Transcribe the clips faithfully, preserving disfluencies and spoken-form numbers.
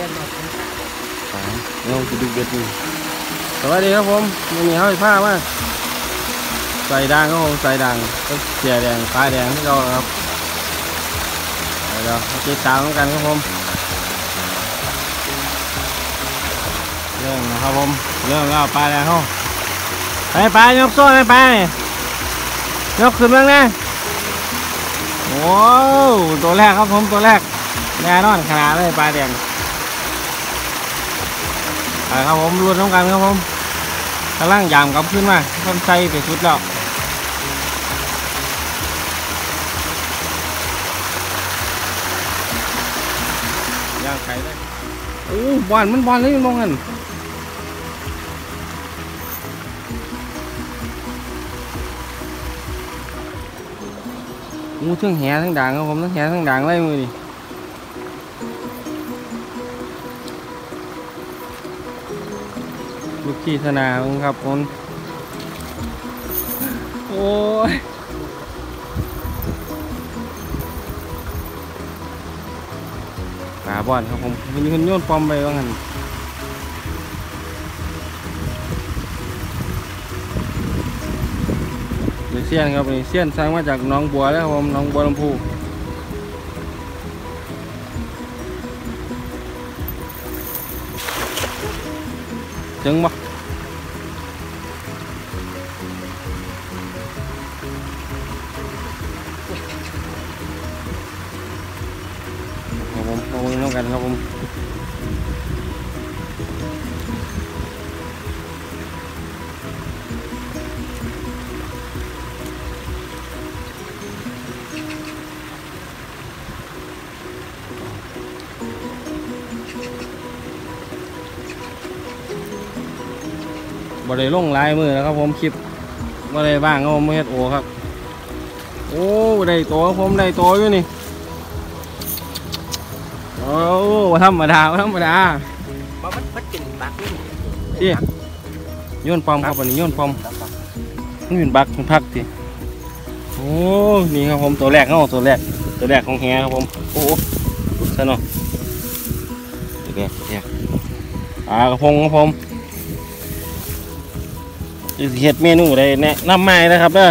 เราจะดูเบ็ดนี่สวัสดีครับผมวันนี้เขาผ้าว่าใส่ด่างครับผมใส่ด่างก็เสียแดงปลาแดงที่เราครับเดี๋ยวติดตามกันครับผมเรื่องนะครับผมเรื่องเราปลาแดงเขาไปปลายกโซ่ไปปลายกขึ้นเรื่องนะโอ้ตัวแรกครับผมตัวแรกแน่นอนขนาดเลยปลาแดงไปครับผมรุนน้ำกันครับผมกำลังยามกลับขึ้นมาต้นไทรไปสุดแล้วย่างไข่ได้โอ้บอลมันบอลเลยมองกันงูทั้งแหทั้งด่างครับผมทั้งแหทั้งด่างเลยมือดิลูกขี้ธนาครับผมโอ้ยปลาบอลครับผมมีคนโยนปอมไปว่างั้นเดี๋ยวเซียนครับนี่เซียนสร้างมาจากหนองบัวแล้วครับผมหนองบัวลำพูจึงบ่ครับผมเอาไว้น้องกันครับผมบ่ได้ลงลายมือแล้วครับผมคลิปบ่ได้บ้างครับผมเฮ็ดโอครับโอ้ได้ตัวผมได้ตัวอยู่นี่โอ้ธรรมดาธรรมดามันมันเป็นบักนี่ที่โยนปอมครับวันนี้โยนปอมมันเป็นบักเป็นพักทีโอ้นี่ครับผมตัวแรกครับตัวแรกตัวแรกของแฮครับผมโอ้ซะเนาะตัวแรกเนี่ยปลากระพงครับผมจะเฮ็ดเมนูอะไรแนะนำใหม่นะครับเด้อ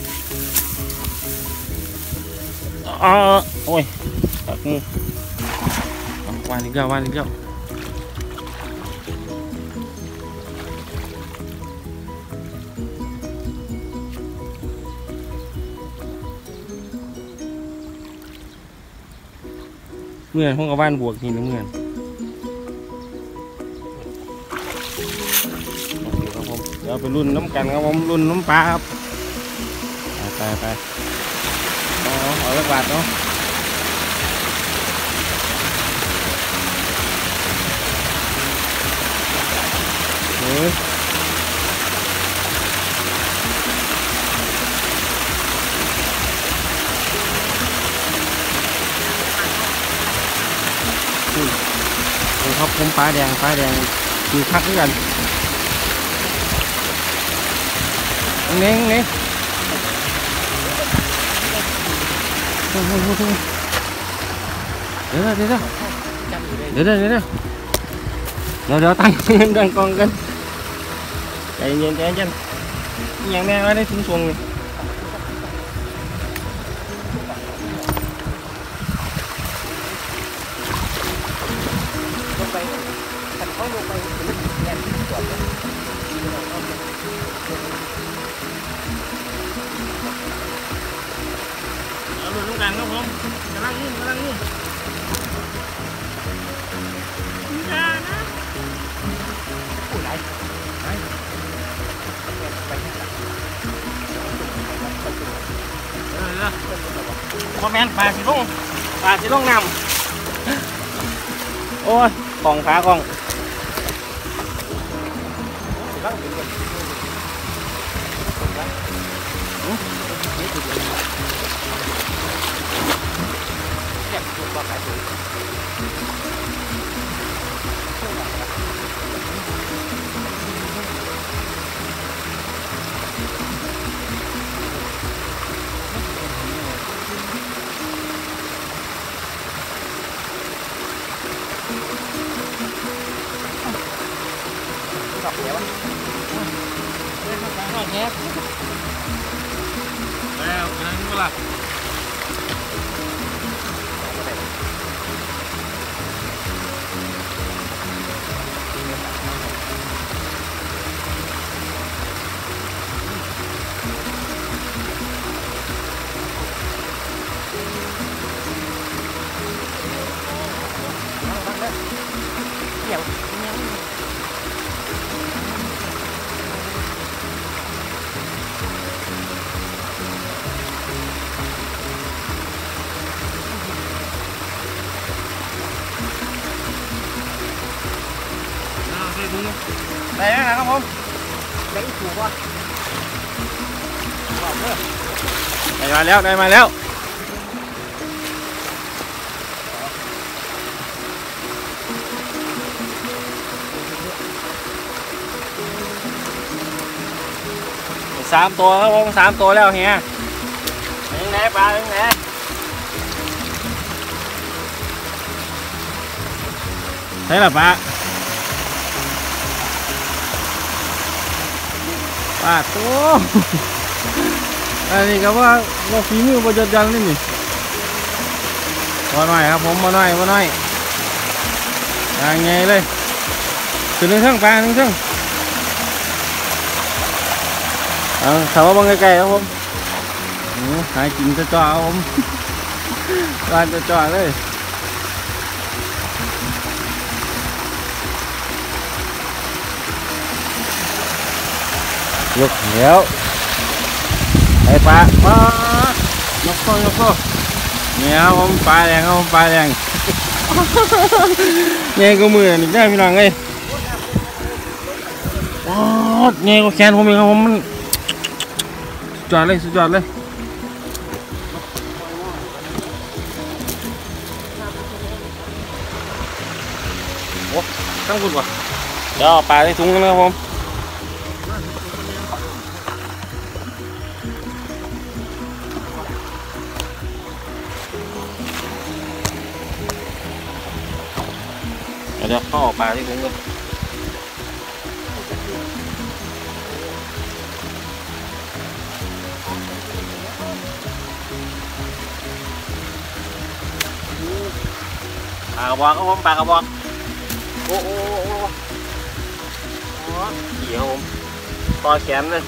อ๋อโอ้ยปักมือวานอีกแล้ววานอีกแล้วเมื่อนห้องกับบ้านบวกทีนึงเมื่อนครับผมเดี๋ยวไปรุ่นน้ำกันครับผมรุ่นน้ำปลาครับไปไปอ๋อเอาละบาทเนาะเฮ้ยครับผมปลาแดงปลาแดงคือคักด้วยกันเน้งเน้งเดี๋ยวเดี๋ยวเดี๋ยวเดี๋ยวเดี๋ยวเดี๋ยวเดี๋ยวเดี๋ยวตั้งดังกองกันใจเย็นใจเย็นอย่างแน่ว่าได้ถึงช่วงนี้เขาลงไปแอนก่อนเอาดูต้องการครับผมกำลังนุ่มกำลังนุ่มอย่านะผู้ใดไปไปเออคอมเมนต์ปลาสีลงปลาสีลงน้ำโอ้ยกองขากองแง่แล้วนั่นก็ล่ะเดี๋ยวได้แล้วนะครับผมได้ถูกป่ะบอกเพื่อได้มาแล้วได้มาแล้วสามตัวครับผมสามตัวแล้วเฮียยังไงปลายังไงใช่หรอปลาปลาตัวอันนี้ก็ว่าว่าฝีมือบนจัดยังนี่นี่มาหน่อยครับผมมาหน่อยมาหน่อยยังไงเลยถึงหนึ่งเท่งปลาหนึ่งเท่งเอาถามว่าบางไกลๆครับผมหากินจะจ่อครับผมร้านจะจ่อเลยยกแล้วไอ้ปลาปลายกโซ่ยกโซ่เนี่ยครับผมปลาแดงครับผมปลาแดงเนี่ยก็มือนี่ได้พี่น้องเลยโอ้เนี่ยก็แขนผมเองครับผมมันสุดยอดเลยสุดยอดเลยโอ้ตั้งคุณวะเดี๋ยวปลาในถุงกันนะครับผมเดี๋ยวเข้าออกปลาที่ถุงกันปลากระบอกครับผมปลากระบอกโอ้โอ้โอ้โอ้ขี่ครับผมต่อแขนเลย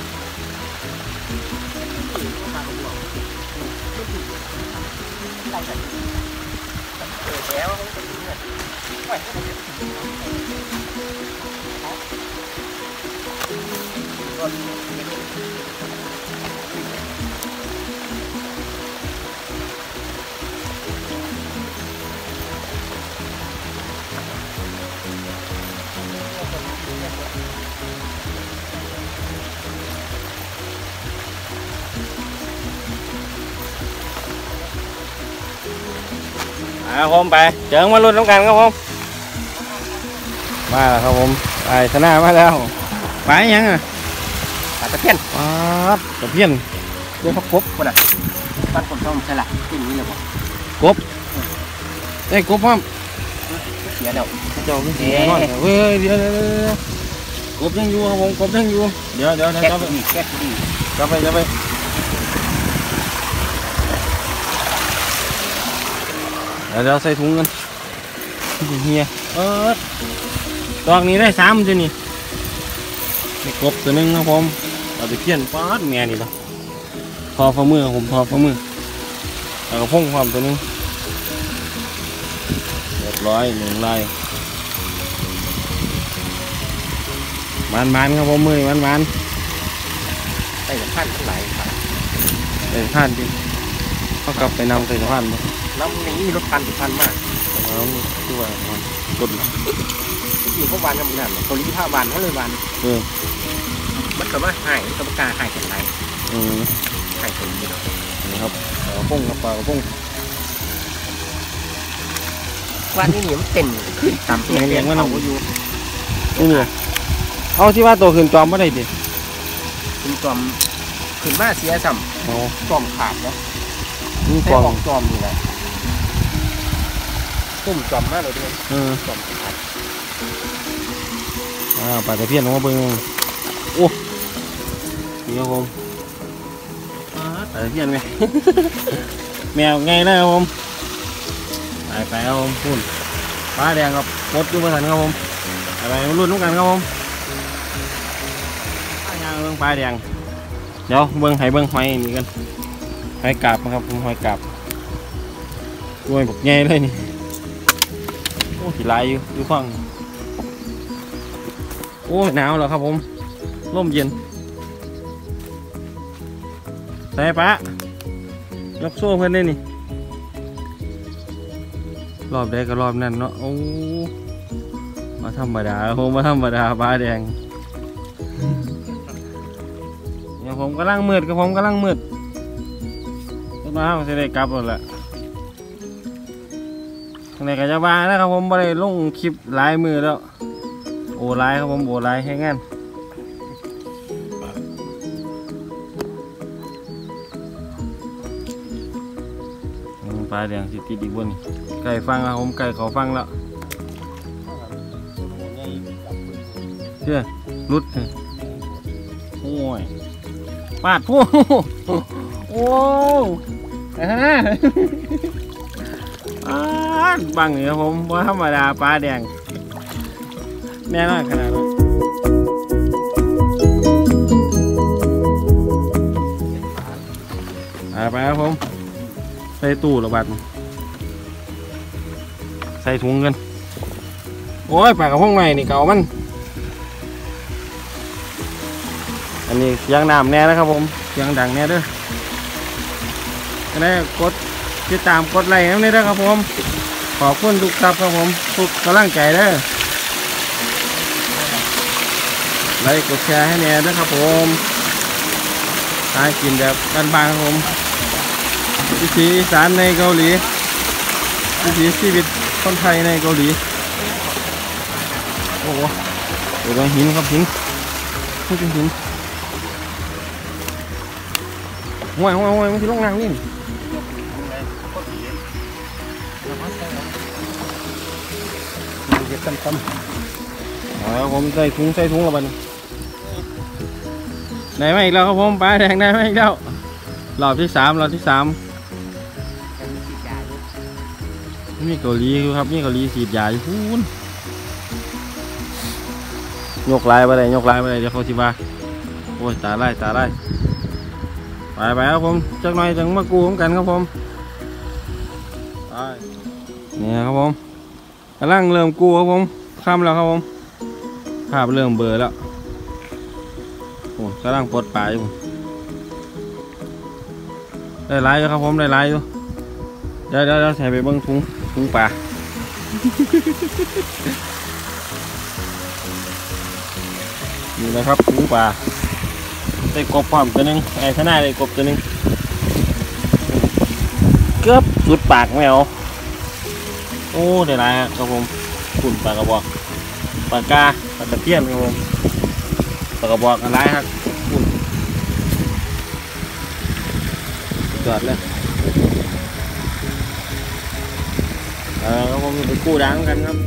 ครับผมไปเจอมาลุ้นน้ำกันครับผมมาแล้วครับผมไปชนะมาแล้วไปยังอ่ะปลาตะเพียนปลาตะเพียนเดี๋ยวเขากบก็ได้ปลาผมชอบใช่ละที่นี้เลยบอกกบไอ้กบพ่อมเสียแล้วเจ้าเสียก่อนเฮ้ยเดี๋ยวเดี๋ยวกบยังอยู่ครับผมกบยังอยู่เดี๋ยวเดี๋ยวเดี๋ยวแก๊สจะไปดีแก๊สดีจะไปจะไปเดี๋ยวเดี๋ยวใส่ถุงกันเฮียเออดอกนี้ได้สามจ้ะนี่กบตัวนึงครับผมเอาตะเพียนปาดแม่นี่ละทอฝ่ามือผมทอฝ่ามือแล้วก็พุ่งความตัวนึงเรียบร้อยหนึ่งลายมันมันครับผมมือมันมันใส่สะพานทั้งหลายครับใส่ผ่านดิเขากลับไปนำใส่ผ่านบ่แล้วนี้มีรถพันสุพรรณมากแล้วนี่ด้วยมันกดที่เขาวานกันนั่นเขาลี้ผ้าวานเขาเลยวานเออมันก็ว่าหายกรรมการหายกันไรอืมหายคนนี้นี่ครับปลากระพงครับปลากระพงวันนี้เนี่ยมันเต็มขึ้นตามที่เรียนเขาอยู่นี่เนี่ยเอาที่ว่าตัวขึ้นจอมไม่ได้ดิคุณจอมขึ้นมาเสียซ้เอาำจอมขาดแล้วนี่ใช้กล่องของจอมนี่แหละตุ่มจอมมากเลยด้วยเออจอมขาดอ่าปลาตะเพียนของมาเบิ่งโอ้นี่ครับผมแต่เพี้ยนไหม แมวไงนะครับผมไปไปครับผมพุ่นปลาแดงครับกดอยู่มาทันครับผมไปมาลุ้นกันครับผมปลาย่างเบิ้งปลาแดงเดี๋ยวเบิ้งให้เบิ้งหอยนี่กันหอยกาบนะครับผมหอยกาบด้วยบักไงเลยนี่โอ้ขี่ลายอยู่อยู่ข้างโอ้หนาวแล้วครับผมร่มเย็นใส่ปะยกโซ่เพื่อนได้นี่รอบได้ก็รอบนั่นเนาะโอ้มาธรรมดาผมมาธรรมดาปลาแดงเนี่ยผมกำลังมืดกับผมกำลังมืดต้นไม้ผมจะได้กลับหมดละข้างในก็จะวางนะครับผมไม่ได้ลงคลิปหลายมือแล้วโอ้ไลน์ครับผมโอ้ไลน์ให้งานปลาแดงสิติดอีกบนไก่ฟังครับผมไก่เขาฟังแล้วเชื่อรุดโอ้ยปาดพูโอ้ไอ้ฮะบังเนี่ยผมว่าธรรมดาปลาแดงแน่นอนขนาดนั้นไปครับผมใส่ตู้ระบาดใส่ถุงกันโอ้ยปลากระพงใหม่นี่เก่ามันอันนี้เสียงน้ำแน่นะครับผมเสียงดังแน่ด้วยก็ได้กดติดตามกดไลค์นี่นะครับผมขอบคุณทุกครับครับผมทุกกำลังใจเด้อไลค์กดแชร์ให้แน่ด้วยครับผมหากินแบบบ้านๆครับผมวิถีอีสานในเกาหลีวิถีชีวิตคนไทยในเกาหลีโอ้โหเดี๋ยวหินครับหินนี่เป็นหินห่วยห่วยห่วยมันคือลงน้ำนี่เก็บตั้มๆเอาผมใส่ถุงใส่ถุงแล้วบัดนี้ได้ไหมอีกแล้วครับผมปลาแดงได้ไหมอีกแล้วรอบที่สามรอบที่สามนี่เกาหลีครับนี่เกาหลีสีดยาอยู่พูนยกลายไปเลยยกลายไปเลยเดี๋ยวเขาสิว่าโอ้ยตาไล่ตาไล่ไปไปครับผมจักหน่อยจังมากูกันครับผมไปนี่ครับผมกำลังเริ่มกูครับผมค่ำแล้วครับผมภาพเริ่มเบลอแล้วโอ้กำลังปลดปลาอยู่ได้ลายอยู่ครับผมได้ลายอยู่เดี๋ยวเดี๋ยวใส่ไปเบิ้งถุงถุงปลานี่นะครับถุงปลาได้กบพร้อมตัวนึงไอ้ข้างหน้าได้กบตัวนึงเกือบสุดปากแมวโอ้ได้ลายครับผมขุ่นปลากระบอกปลากาปลาตะเพียนครับผมปลากระบอกอะไรครับขุ่นจอดเลยเออครับผมไปกู้ดังกันครับ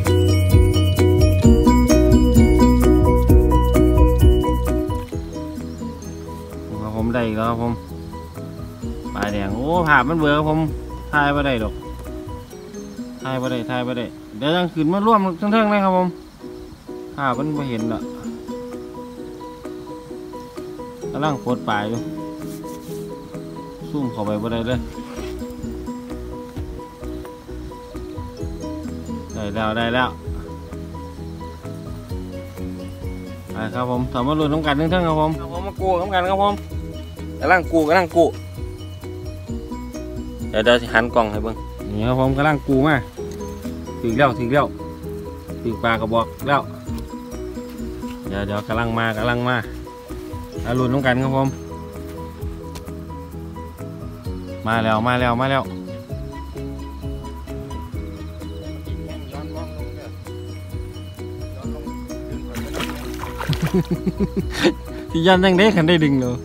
ครับผมได้แล้วครับผมปลาแดงโอ้ภาพมันเบื่อครับผมถ่ายไม่ได้หรอกถ่ายไม่ได้ถ่ายไม่ได้เดี๋ยวยังขึ้นมาร่วมทั้งๆเลยครับผมภาพมันไม่เห็นละกำลังโคตรปลายอยู่ซูมเข้าไปไม่ได้เลยได้แล้วได้แล้วไปครับผมสามารถลุ้นน้ำกันทั้งๆครับผมผมมากู้น้ำกันครับผมกำลังกู้กำลังกู้เดี๋ยวเดี๋ยวหันกล่องให้เบิ้งนี่ครับผมกำลังกู้มาถึงแล้วถึงแล้วถึงปลากระบอกแล้วเดี๋ยวเดี๋ยวกำลังมากำลังมาเอาลุ้นน้ำกันครับผมมาแล้วมาแล้วมาแล้วที่ยันยังได้ขันได้ดึงเลย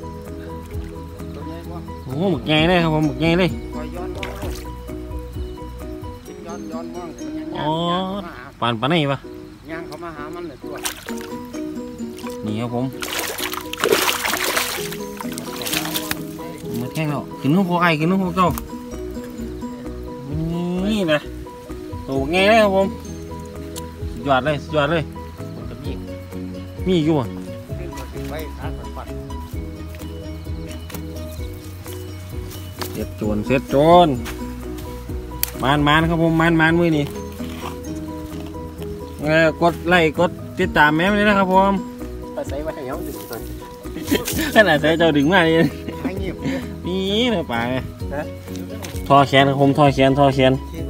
โอ้หมึกใหญ่เลยครับผมหมึกใหญ่เลยอ๋อปานปานไหนปะย่างเขามาหามันเลยตัวนี่ครับผมมาแข่งแล้วขึ้นนุ่งโคไอขึ้นนุ่งโคเจ้านี่นะโตแง่เลยครับผมสุดยอดเลยสุดยอดเลยมันก็มีมีอยู่อ่ะเสร็จโจรเสร็จโจรมานมานครับผมมานมานมือนี่เออกดไลค์กดติดตามแม่เลยนะครับผมไปใส่ไว้ให้เขาดึงก่อนขนาดใส่เจ้าดึงมาเลยให้เงียบเลยนี่เลยป่านะทอแขนครับผมทอแขนทอแขน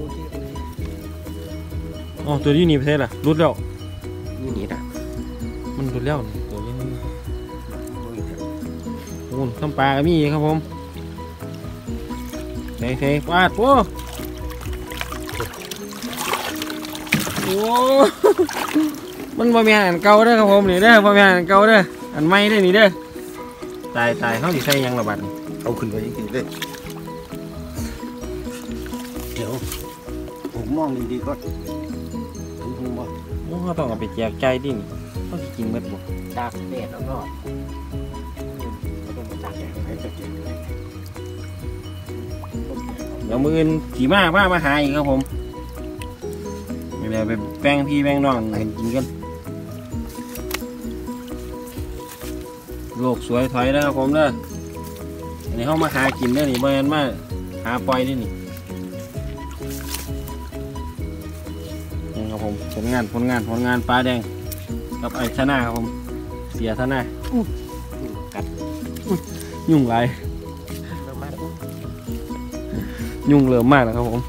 อ๋อตัวที่นี่ประเทศล่ะรุดแล้วนี่นี่นะมันรุดแล้วนี่ตัวนี้โอ้ทำปลาก็มีครับผมใส่ใส่ปาดโอ้โอ้มันบะเมียนอันเก่าเด้อครับผมนี่เด้อบะเมียนอันเก่าเด้ออันใหม่เด้อนี่เด้อตายตายเขาสิใส่ยังระบาดนี่เอาขึ้นไปยังไงเลยเดี๋ยวผมมองดีๆก่อนถึงหูบ่โอ้เขาต้องเอาไปแจกใจดินี่เขาสิกินเม็ดบ่ตากแดดแล้วก็ไม่ต้องมาตากแดดให้จะเก็บเลยเดี๋ยวมืออื่นขี่มามามาหาอีกครับผมเดี๋ยวไปแป้งพี่แป้งน้องให้กินกันโลกสวยถอยนะครับผมเด้ออันนี้เขามาหากินเด้อนี่บ่แม่นมาหาปล่อยเด้อนี่นี่ครับผมผลงานผลงานผลงานปลาแดงกับไอ้ชนะครับผมเสียชนะกัดยุ่งไรเริ่มมาแล้วยุ่งเหลิมมากนะครับผม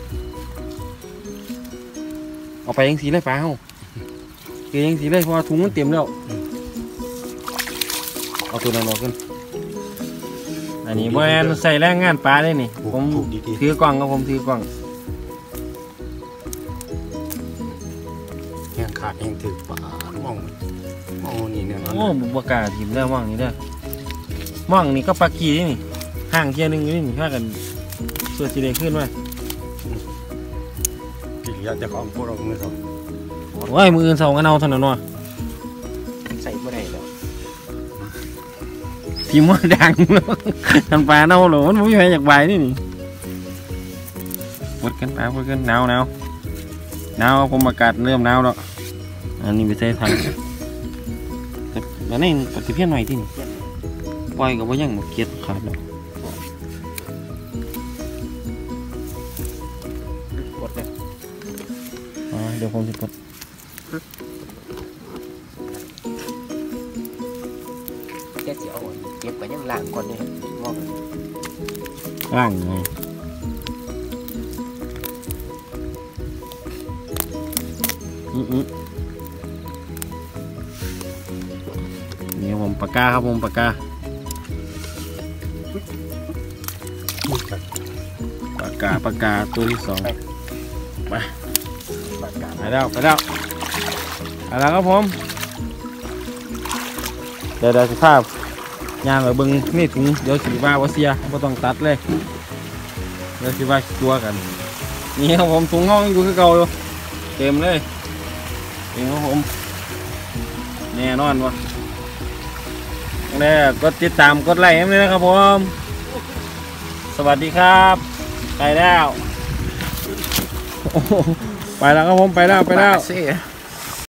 เอาไปยังสีเลยปลาเฮาเกยยังสีเลยเพราะว่าถุงมันเต็มแล้วเอาตัวนั้นออกขึ้นอันนี้บ่แม่นใส่แรงงานปลาได้นี่ผมผูกดีถือกล่องครับผมถือกล่องๆแห้งขาดแห้งถือปลามองมองนี่เนี่ยโอ้บุบกล้าถิ่มได้ม่องนี่เด้อม่องนี่ก็ปลากีนี่นี่ห่างเทียหนึงอยู่นี่ถ้ากันส่วนสีแดงขึ้นมากิริยาจะของพวกเราเมื่อเขาโอ้ยมืออื่นเสากันเอาเท่านั้นวะใส่ไม่ได้แล้วพิมพ์ว่าดังทันปลาเน่าหรอมันไม่มีใครอยากใบนี่นี่ปวดกันปลาปวดกันหนาวหนาวหนาวผมอากาศเริ่มหนาวแล้วอันนี้ไปใส่ถังแต่แล้วนี่ปฏิเพี้ยนหน่อยที่นี่ปล่อยกับว่ายังหมดเกียร์ขาดแล้วกดเลยอ่าเดี๋ยวผมจะปลดแค่เสียวเก็บไปยังล่างก่อนเนี่ยมองล่างไงอืออือนี่ผมปากกาครับผมปากกาปากกาปากกาตัวที่สองไปปากกาไปแล้วไปแล้วไปแล้วครับผมเดี๋ยวเดี๋ยวสภาพยางแบบเบิ้งนี่ถุงเดี๋ยวสีว่าว่าเสียไม่ต้องตัดเลยเดี๋ยวสีว่าตัวกันนี่ครับผมถุงห้องอยู่คือเก่าอยู่เต็มเลยเต็มครับผมแน่นอนวะนี่กดติดตามกดไลค์ให้ด้วยนะครับผมสวัสดีครับไปแล้วโอ้โหไปแล้วครับผมไปแล้วไปแล้วเสีย